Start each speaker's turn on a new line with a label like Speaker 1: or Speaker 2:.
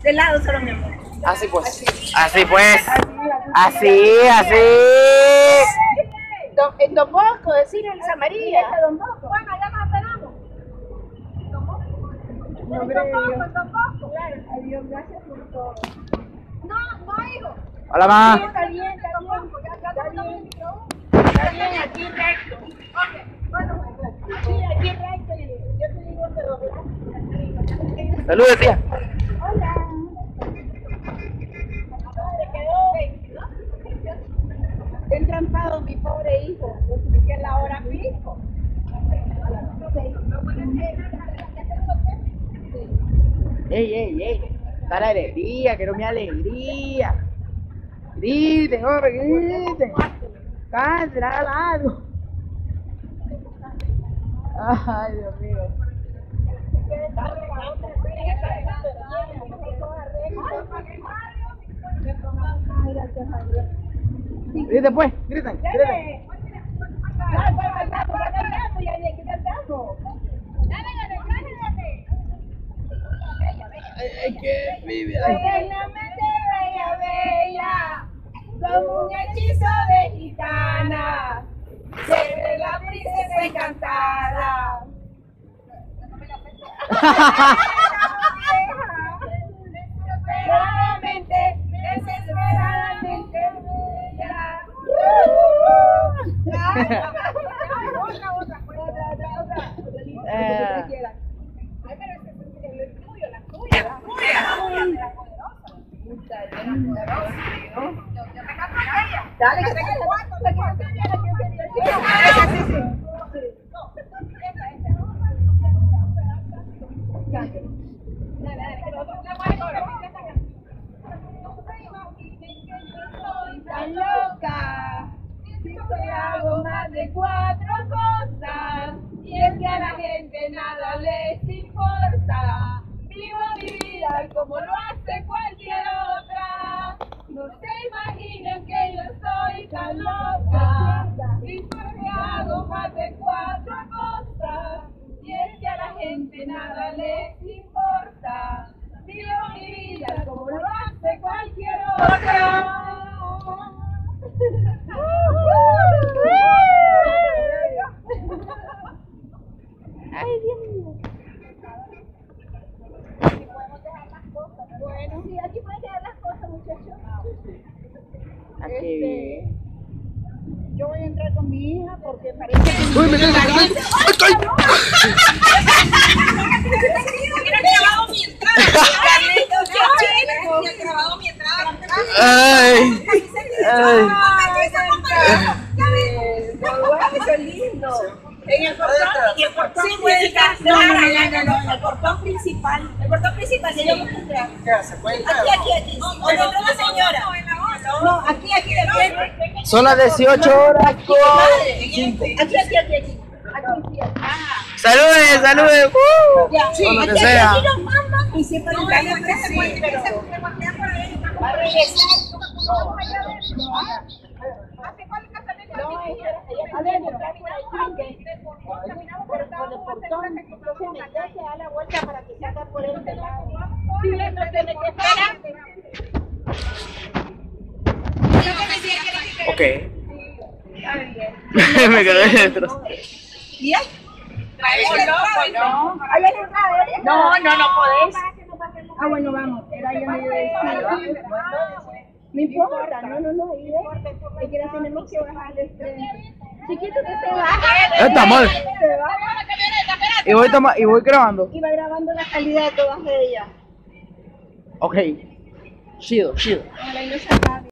Speaker 1: De lado solo, mi amor.
Speaker 2: Así pues. Así pues. Así.
Speaker 1: En Don Bosco, decir en San María.
Speaker 3: Don Bosco. Bueno, allá nos esperamos. Don Bosco.
Speaker 1: No
Speaker 3: En
Speaker 1: creo.
Speaker 3: Don Bosco, en Don Bosco.
Speaker 1: Claro, adiós, gracias por todo.
Speaker 3: No, hijo.
Speaker 2: Hola, mamá.
Speaker 1: Está bien,
Speaker 3: Ya estamos en el micrófono.
Speaker 1: está bien, aquí recto.
Speaker 3: Ok, bueno,
Speaker 1: Aquí recto, y yo te digo que doblar.
Speaker 2: Saludos, tía.
Speaker 1: Hola. Se quedó entrampado mi pobre hijo, que es la hora pico.
Speaker 2: Ey. Da la alegría, quiero mi alegría. Griten, hombre, griten. Cáncer, hagan algo. Ay, Dios mío. Griten pues, griten. Ay, qué vive.
Speaker 1: Eternamente bella, como un hechizo de gitana, siempre la princesa encantada. Desesperadamente bella. Dale, que te quede cuatro, te tan loca, si hago más de 4 cosas, y es que a la gente nada les importa. Vivo mi vida como lo hace cualquier otra. No se imaginen que yo soy tan loca, y porque hago más de 4 cosas, y es que a la gente nada les importa. Vivo mi vida como lo hace cualquier otra. Ay, Dios mío. Aquí podemos dejar las cosas. Bueno, sí, aquí pueden dejar las cosas, muchachos.
Speaker 2: Aquí.
Speaker 1: Yo voy a entrar con mi hija porque parece que...
Speaker 2: Uy, me tengo que ¡Estoy! Ay.
Speaker 1: ¡Qué lindo! En el portón principal. No, el portón principal. El portón principal, sí.
Speaker 2: ¿Se puede entrar?
Speaker 1: Aquí. ¿O no la señora? No, aquí.
Speaker 2: Son las 18 horas con 5.
Speaker 1: Aquí.
Speaker 2: Saludes.
Speaker 1: Sí,
Speaker 2: Con lo que sea.
Speaker 1: aquí nos mandan y siempre nos dan el precio, pero va a regresar. Adentro, por el portón, entonces me da la vuelta para que salga por este lado. Sí, no tiene que esperar.
Speaker 2: Ok. Me quedé dentro.
Speaker 1: ¿Y ahí? No podés. Ah, bueno, vamos. Era yo medio de no importa, no, ahí es que la tenemos que bajar de frente. Chiquito que se baja.
Speaker 2: Está mal.
Speaker 1: Se baja.
Speaker 2: Y voy grabando.
Speaker 1: Y va grabando la calidad de todas ellas.
Speaker 2: Ok. Chido.
Speaker 1: Ojalá y no se acabe.